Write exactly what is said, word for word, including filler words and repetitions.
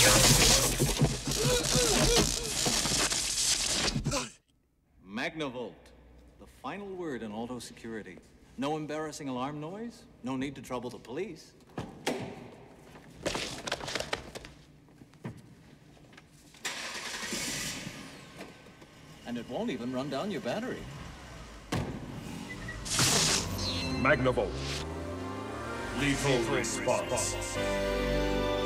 Magnavolt, the final word in auto security. No embarrassing alarm noise, no need to trouble the police. And it won't even run down your battery. Magnavolt. Lethal response.